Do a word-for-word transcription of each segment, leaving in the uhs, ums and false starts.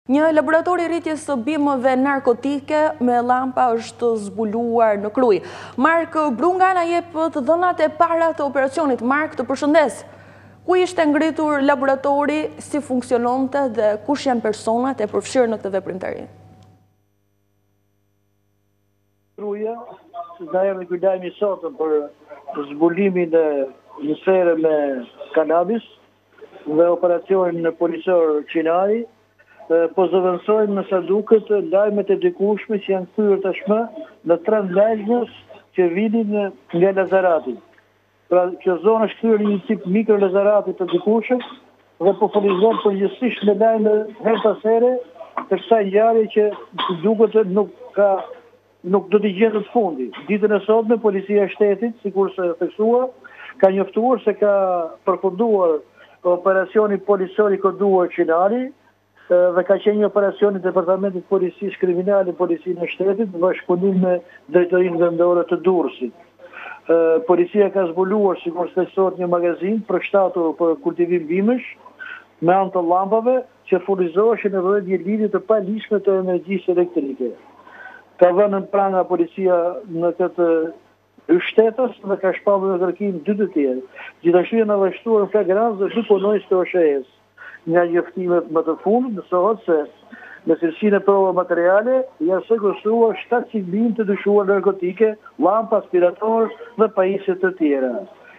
Një laboratori rritjes së bimëve narkotike me llampa është zbuluar në Krujë. Mark Brunga na jep të dhënat e para të operacionit. Mark, të përshëndes. Ku ishte ngritur laboratori, si funksiononte dhe kush janë personat e përfshirë në këtë veprimtari? Kruja, da erdhi ky lajm i sotëm për zbulimin e një sere me kanabis dhe operacionin policor Qinari. Po zëvendësojmë në sa duket lajmet e dikushme që janë kthyer tashmë në trend lajmës që vinin nga Lazarati. Pra që zona është kthyer një tip mikro Lazarati të dikushëm dhe po furnizon përgjithsisht me lajme her pas here të kësaj ngjarje që duket nuk ka nuk do t'i gjendet fundi. Ditën e sotme policia e shtetit, sikur se theksua, ka njoftuar se ka përfunduar operacioni policor i koduar Qinari dhe ka qenë një operacion i Departamentit Policisë Kriminale, Policinë e Shtetit, në bashkëpunim me Drejtorinë Vendore të Durrësit. Policia ka zbuluar, sikur se sot, një magazin përshtatur për kultivim bimësh me anë të llampave që furnizoheshin edhe një lidhje të palishme të energjisë elektrike. Ka vënë në pranga policia në këtë shtetas dhe ka shpallur në kërkim dy të tjerë. Gjithashtu janë arrestuar në flagrancë dhe dy punonjës të O S H E-s. Nga njoftimet më të fundit mësohet se me cilësinë e prova materiale janë sekuestruar shtatëqind bimë të dyshuar narkotike, llampa, aspirator dhe pajisje të tjera.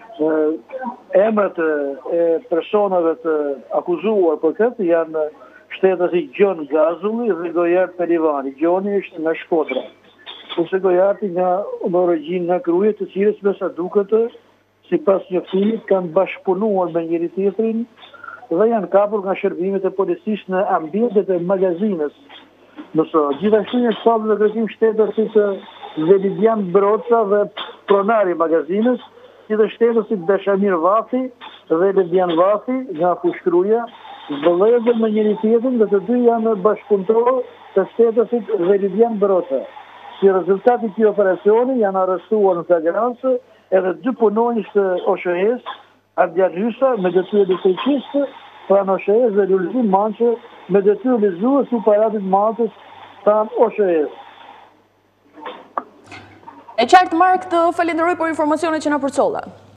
Emrat e personave të akuzuar për këtë janë shtetasi Gjon Gazulli dhe Gojar Pelivani. Gjoni është nga Shkodra, kurse Gojarti nga origjinë nga Krujë, të cilës me sa duket, sipas njoftimit, kanë bashkëpunuar me njëri tjetrin dhe janë kapur nga shërbimet e policisë në ambientet e magazinës. Nëse gjithashtu janë shpallur në kërkim shtetësit Velidian Broca dhe pronari i magazinës, si dhe shtetësit Dashamir Vafi dhe Ledian Vafi nga Fushkruja, vëllezër me njëri tjetrin dhe të dy janë bashkëpunëtorë të shtetësit Velidian Broca. Si rezultat i këtij operacioni janë arrestuar në flagrancë edhe dy punonjës të O S H E-s, Ardian Hysa me detyrë elektriciste, pranë O S H E-s dhe Lulzim Manqe me detyrë lezues i paratit Maltës pranë O S H E-s. E qartë, Mark, të falenderoj për informacionet që na përcolla.